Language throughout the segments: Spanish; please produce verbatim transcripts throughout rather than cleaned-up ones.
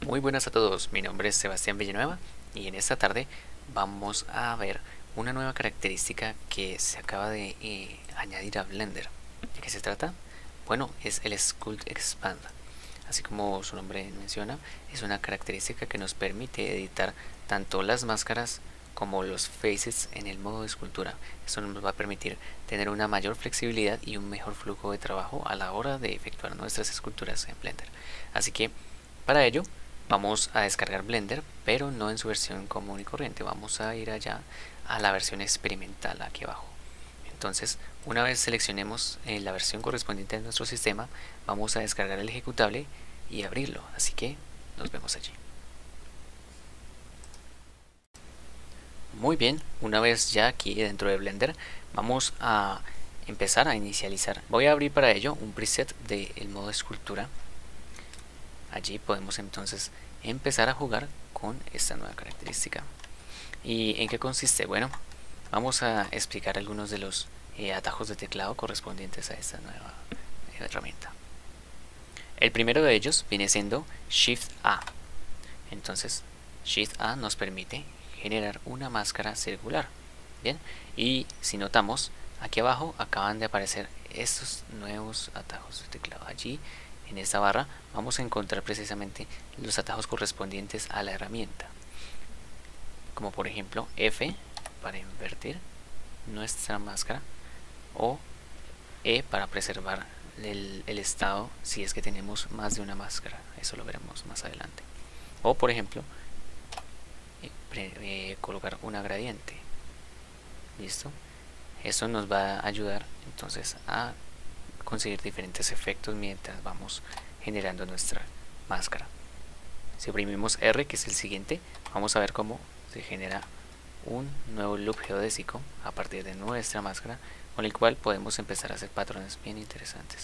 Muy buenas a todos, mi nombre es Sebastián Villanueva y en esta tarde vamos a ver una nueva característica que se acaba de eh, añadir a Blender. ¿De qué se trata? Bueno, es el Sculpt Expand. Así como su nombre menciona, es una característica que nos permite editar tanto las máscaras como los faces en el modo de escultura. Esto nos va a permitir tener una mayor flexibilidad y un mejor flujo de trabajo a la hora de efectuar nuestras esculturas en Blender. Así que para ello vamos a descargar Blender, pero no en su versión común y corriente. Vamos a ir allá a la versión experimental aquí abajo. Entonces, una vez seleccionemos eh, la versión correspondiente de nuestro sistema, vamos a descargar el ejecutable y abrirlo. Así que nos vemos allí. Muy bien, una vez ya aquí dentro de Blender, vamos a empezar a inicializar. Voy a abrir para ello un preset del modo escultura. Allí podemos entonces empezar a jugar con esta nueva característica. ¿Y en qué consiste? Bueno, vamos a explicar algunos de los eh, atajos de teclado correspondientes a esta nueva eh, herramienta. El primero de ellos viene siendo Shift A. Entonces, Shift A nos permite generar una máscara circular. Bien, y si notamos, aquí abajo acaban de aparecer estos nuevos atajos de teclado. Allí en esta barra vamos a encontrar precisamente los atajos correspondientes a la herramienta, como por ejemplo F para invertir nuestra máscara o E para preservar el, el estado si es que tenemos más de una máscara. Eso lo veremos más adelante. O por ejemplo eh, pre, eh, colocar una gradiente. Listo. Eso nos va a ayudar entonces a conseguir diferentes efectos mientras vamos generando nuestra máscara. Si oprimimos R, que es el siguiente, vamos a ver cómo se genera un nuevo loop geodésico a partir de nuestra máscara, con el cual podemos empezar a hacer patrones bien interesantes,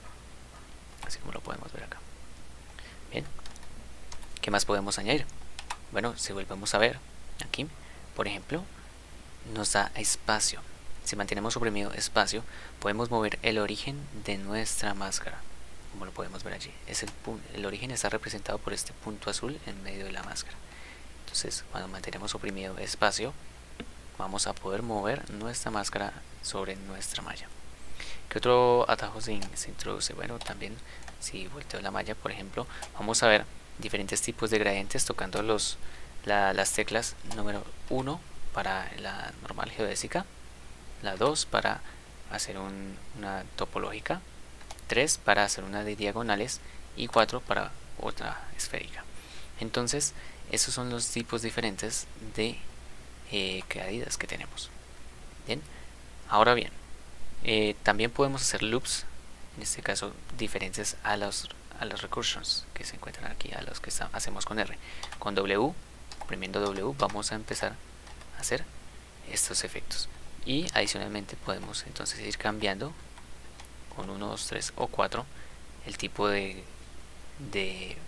así como lo podemos ver acá. Bien, ¿qué más podemos añadir? Bueno, si volvemos a ver aquí, por ejemplo, nos da espacio. Si mantenemos oprimido espacio, podemos mover el origen de nuestra máscara, como lo podemos ver allí. Es el, el origen está representado por este punto azul en medio de la máscara. Entonces, cuando mantenemos oprimido espacio, vamos a poder mover nuestra máscara sobre nuestra malla. ¿Qué otro atajo se, se introduce? Bueno, también si volteo la malla, por ejemplo, vamos a ver diferentes tipos de gradientes tocando los, la, las teclas número uno para la normal geodésica, la dos para hacer un, una topológica, tres para hacer una de diagonales y cuatro para otra esférica. Entonces, esos son los tipos diferentes de eh, caídas que tenemos. Bien, ahora bien, eh, también podemos hacer loops, en este caso diferentes a los a las recursions que se encuentran aquí, a los que está, hacemos con R. Con W, oprimiendo W, vamos a empezar a hacer estos efectos. Y adicionalmente podemos entonces ir cambiando con uno, dos, tres o cuatro el tipo de, de,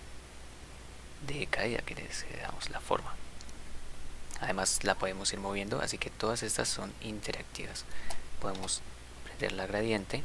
de caída que deseamos, la forma. Además la podemos ir moviendo, así que todas estas son interactivas. Podemos prender la gradiente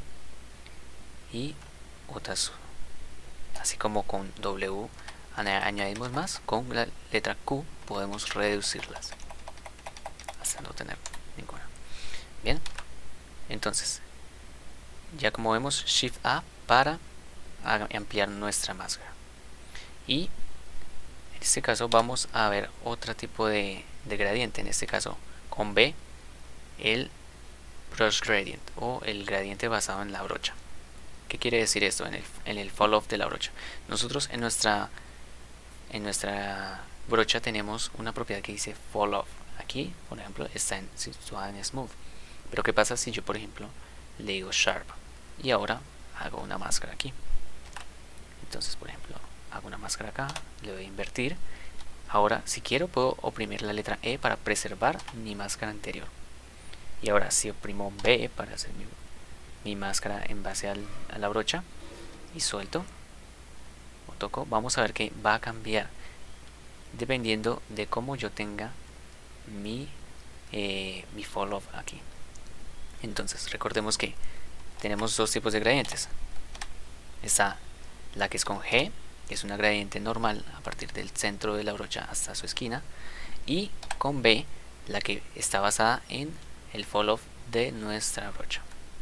y otras, así como con W añadimos más, con la letra Q podemos reducirlas hasta no tener ninguna. Bien, entonces ya como vemos, Shift A para ampliar nuestra máscara. Y en este caso vamos a ver otro tipo de, de gradiente, en este caso con B, el brush gradient o el gradiente basado en la brocha. ¿Qué quiere decir esto? En el, en el fall off de la brocha, nosotros en nuestra en nuestra brocha tenemos una propiedad que dice fall off. Aquí por ejemplo está en, situada en smooth. Pero ¿qué pasa si yo, por ejemplo, le digo Sharp y ahora hago una máscara aquí? Entonces, por ejemplo, hago una máscara acá, le doy a invertir. Ahora, si quiero, puedo oprimir la letra E para preservar mi máscara anterior. Y ahora, si oprimo B para hacer mi, mi máscara en base al, a la brocha y suelto o toco, vamos a ver que va a cambiar dependiendo de cómo yo tenga mi, eh, mi fall off aquí. Entonces recordemos que tenemos dos tipos de gradientes. Está la que es con G, que que es una gradiente normal a partir del centro de la brocha hasta su esquina, y con B, la que está basada en el fall off de nuestra brocha.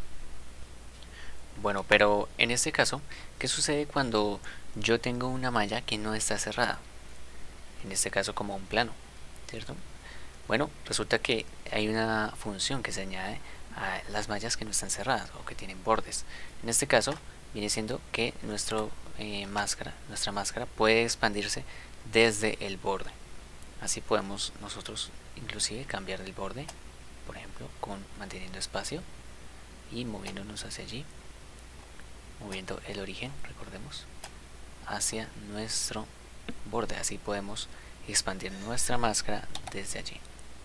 Bueno, pero en este caso, ¿qué sucede cuando yo tengo una malla que no está cerrada? En este caso como un plano, ¿cierto? Bueno, resulta que hay una función que se añade a las mallas que no están cerradas o que tienen bordes. En este caso viene siendo que nuestro, eh, máscara, nuestra máscara puede expandirse desde el borde. Así podemos nosotros inclusive cambiar el borde, por ejemplo, con manteniendo espacio y moviéndonos hacia allí, moviendo el origen, recordemos, hacia nuestro borde. Así podemos expandir nuestra máscara desde allí.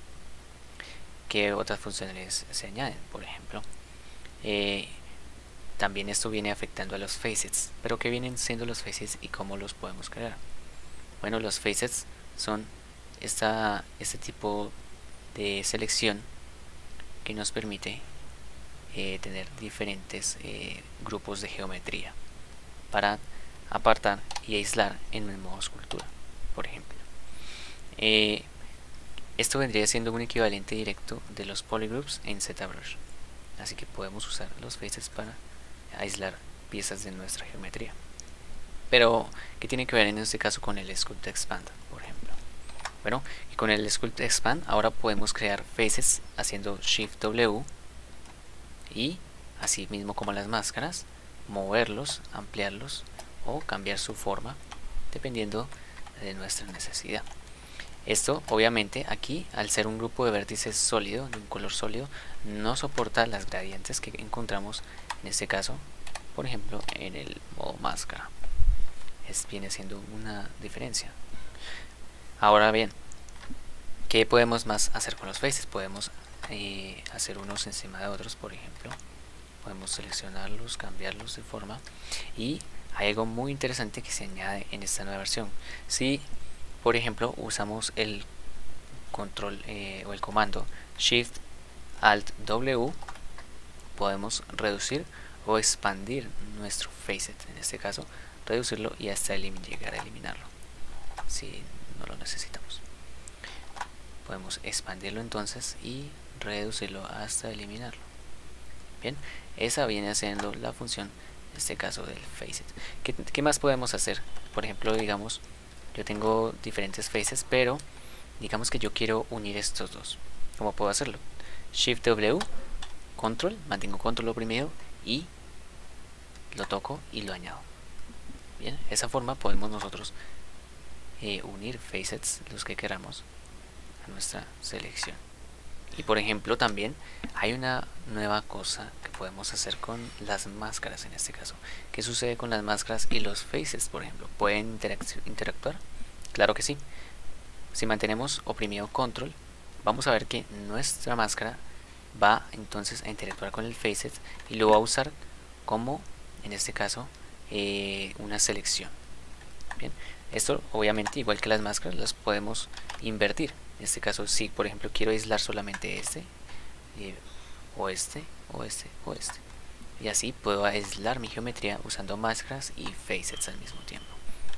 ¿Qué otras funciones se añaden? Por ejemplo, eh, también esto viene afectando a los facets. ¿Pero qué vienen siendo los facets y cómo los podemos crear? Bueno, los facets son esta, este tipo de selección que nos permite eh, tener diferentes eh, grupos de geometría para apartar y aislar en el modo escultura, por ejemplo. Eh, esto vendría siendo un equivalente directo de los polygroups en ZBrush, así que podemos usar los faces para aislar piezas de nuestra geometría. Pero, ¿qué tiene que ver en este caso con el Sculpt Expand, por ejemplo? Bueno, y con el Sculpt Expand ahora podemos crear faces haciendo Shift W y, así mismo como las máscaras, moverlos, ampliarlos o cambiar su forma dependiendo de nuestra necesidad. Esto obviamente aquí, al ser un grupo de vértices sólido, de un color sólido, no soporta las gradientes que encontramos en este caso, por ejemplo, en el modo máscara. Es, viene siendo una diferencia. Ahora bien, ¿qué podemos más hacer con los faces? Podemos eh, hacer unos encima de otros, por ejemplo. Podemos seleccionarlos, cambiarlos de forma. Y hay algo muy interesante que se añade en esta nueva versión. Si por ejemplo usamos el control eh, o el comando Shift Alt W, podemos reducir o expandir nuestro facet, en este caso reducirlo y hasta llegar a eliminarlo si no lo necesitamos. Podemos expandirlo entonces y reducirlo hasta eliminarlo. Bien, esa viene siendo la función en este caso del facet. ¿Qué, qué más podemos hacer? Por ejemplo, digamos, yo tengo diferentes faces, pero digamos que yo quiero unir estos dos. ¿Cómo puedo hacerlo? Shift W, Control, mantengo Control oprimido y lo toco y lo añado. Bien, de esa forma podemos nosotros eh, unir facets, los que queramos, a nuestra selección. Y por ejemplo también hay una nueva cosa que podemos hacer con las máscaras en este caso. ¿Qué sucede con las máscaras y los faces, por ejemplo? ¿Pueden interactuar? Claro que sí. Si mantenemos oprimido control, vamos a ver que nuestra máscara va entonces a interactuar con el facet y lo va a usar como, en este caso, eh, una selección. Bien, esto obviamente, igual que las máscaras, las podemos invertir. En este caso, si por ejemplo quiero aislar solamente este, eh, o este, o este, o este, y así puedo aislar mi geometría usando máscaras y facets al mismo tiempo.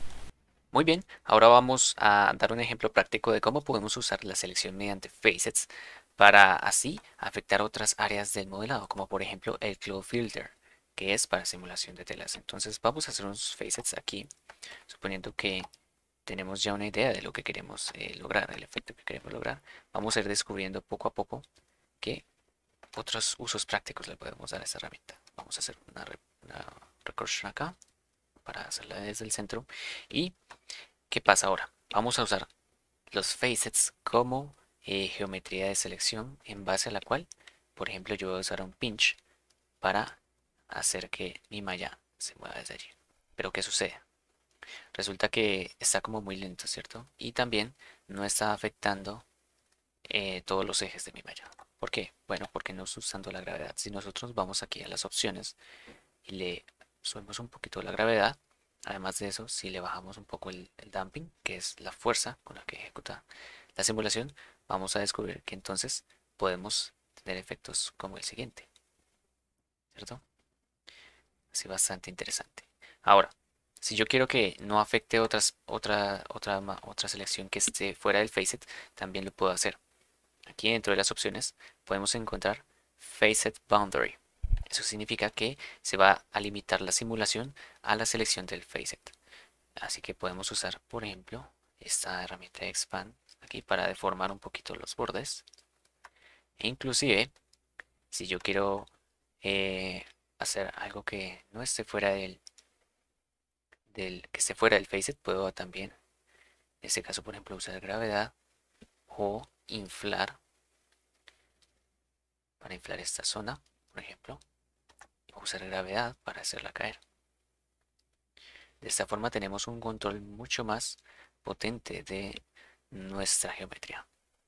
Muy bien, ahora vamos a dar un ejemplo práctico de cómo podemos usar la selección mediante facets para así afectar otras áreas del modelado, como por ejemplo el Cloud Filter, que es para simulación de telas. Entonces vamos a hacer unos facets aquí, suponiendo que tenemos ya una idea de lo que queremos eh, lograr, el efecto que queremos lograr. Vamos a ir descubriendo poco a poco qué otros usos prácticos le podemos dar a esta herramienta. Vamos a hacer una, una recursion acá para hacerla desde el centro. ¿Y qué pasa ahora? Vamos a usar los facets como eh, geometría de selección en base a la cual, por ejemplo, yo voy a usar un pinch para hacer que mi malla se mueva desde allí. Pero ¿qué sucede? Resulta que está como muy lento, ¿cierto? Y también no está afectando eh, todos los ejes de mi malla. ¿Por qué? Bueno, porque no está usando la gravedad. Si nosotros vamos aquí a las opciones y le subimos un poquito la gravedad, además de eso, si le bajamos un poco el, el damping, que es la fuerza con la que ejecuta la simulación, vamos a descubrir que entonces podemos tener efectos como el siguiente, ¿cierto? Así bastante interesante. Ahora, Si yo quiero que no afecte otras, otra, otra, ma- otra selección que esté fuera del facet, también lo puedo hacer. Aquí dentro de las opciones podemos encontrar Facet Boundary. Eso significa que se va a limitar la simulación a la selección del facet. Así que podemos usar, por ejemplo, esta herramienta de Expand aquí para deformar un poquito los bordes. E inclusive, si yo quiero eh, hacer algo que no esté fuera del, del que esté fuera del facet, puedo también, en este caso, por ejemplo, usar gravedad o inflar para inflar esta zona, por ejemplo, o usar gravedad para hacerla caer. De esta forma tenemos un control mucho más potente de nuestra geometría.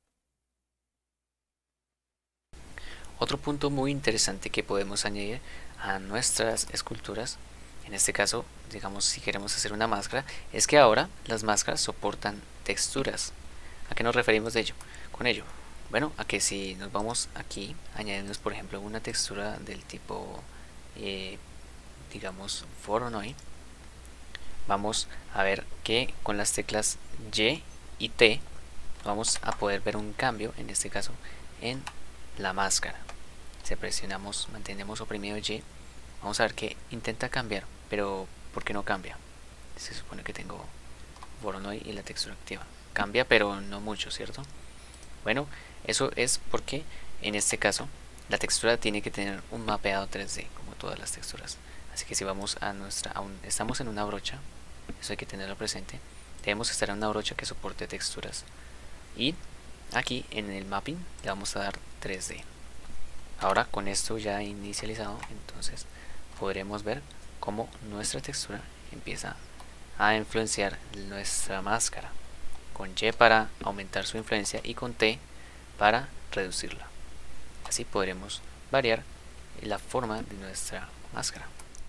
Otro punto muy interesante que podemos añadir a nuestras esculturas, en este caso, digamos si queremos hacer una máscara, es que ahora las máscaras soportan texturas. ¿A qué nos referimos de ello? Con ello, bueno, a que si nos vamos aquí, añadimos por ejemplo una textura del tipo, eh, digamos, Voronoi, vamos a ver que con las teclas Y y T vamos a poder ver un cambio, en este caso, en la máscara. Si presionamos, mantenemos oprimido Y, vamos a ver que intenta cambiar, pero ¿por qué no cambia? Se supone que tengo Voronoi y la textura activa. Cambia, pero no mucho, ¿cierto? Bueno, eso es porque en este caso la textura tiene que tener un mapeado tres D, como todas las texturas. Así que si vamos a nuestra, aún estamos en una brocha, eso hay que tenerlo presente. Debemos estar en una brocha que soporte texturas. Y aquí en el mapping le vamos a dar tres D. Ahora con esto ya inicializado, entonces podremos ver cómo nuestra textura empieza a influenciar nuestra máscara. Con Y para aumentar su influencia y con T para reducirla. Así podremos variar la forma de nuestra máscara.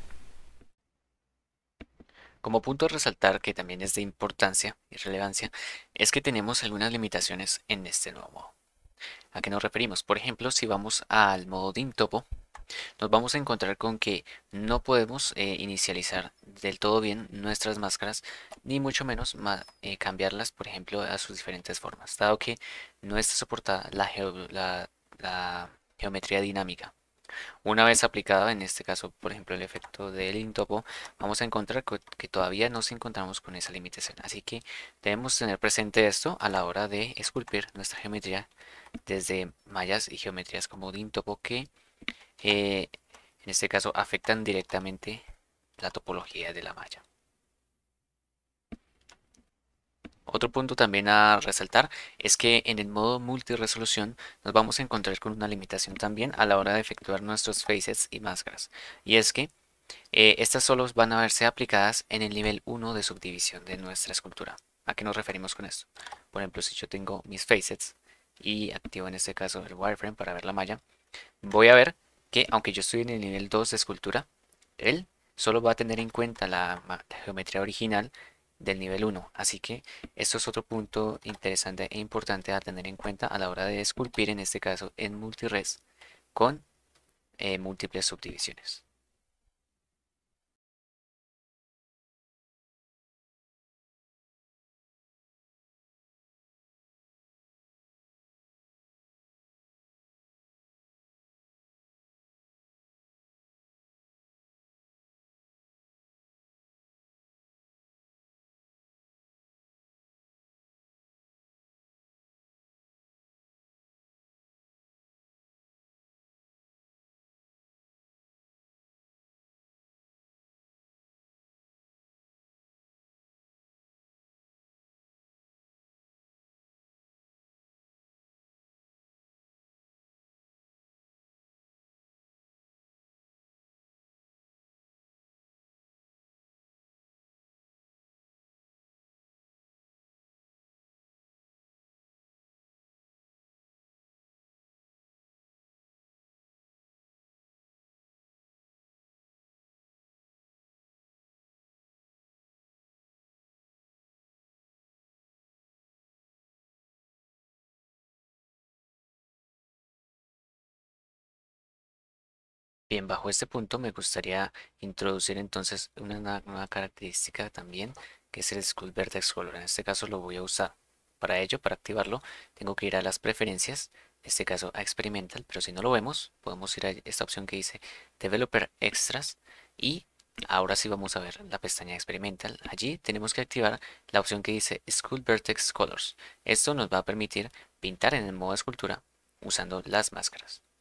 Como punto a resaltar que también es de importancia y relevancia, es que tenemos algunas limitaciones en este nuevo modo. ¿A qué nos referimos? Por ejemplo, si vamos al modo dim topo, nos vamos a encontrar con que no podemos eh, inicializar del todo bien nuestras máscaras, ni mucho menos eh, cambiarlas, por ejemplo, a sus diferentes formas, dado que no está soportada la, geo la, la geometría dinámica. Una vez aplicada, en este caso, por ejemplo, el efecto del intopo, vamos a encontrar que todavía nos encontramos con esa limitación. Así que debemos tener presente esto a la hora de esculpir nuestra geometría desde mallas y geometrías como Dintopo que eh, en este caso afectan directamente la topología de la malla. Otro punto también a resaltar es que en el modo multiresolución nos vamos a encontrar con una limitación también a la hora de efectuar nuestros facets y máscaras. Y es que eh, estas solo van a verse aplicadas en el nivel uno de subdivisión de nuestra escultura. ¿A qué nos referimos con esto? Por ejemplo, si yo tengo mis facets y activo en este caso el wireframe para ver la malla, voy a ver que aunque yo estoy en el nivel dos de escultura, él solo va a tener en cuenta la, la geometría original del nivel uno. Así que esto es otro punto interesante e importante a tener en cuenta a la hora de esculpir, en este caso en multires, con eh, múltiples subdivisiones. Bien, bajo este punto me gustaría introducir entonces una nueva nueva característica también, que es el Skull Vertex Color. En este caso lo voy a usar. Para ello, para activarlo, tengo que ir a las preferencias, en este caso a Experimental, pero si no lo vemos, podemos ir a esta opción que dice Developer Extras y ahora sí vamos a ver la pestaña Experimental. Allí tenemos que activar la opción que dice Skull Vertex Colors. Esto nos va a permitir pintar en el modo escultura usando las máscaras.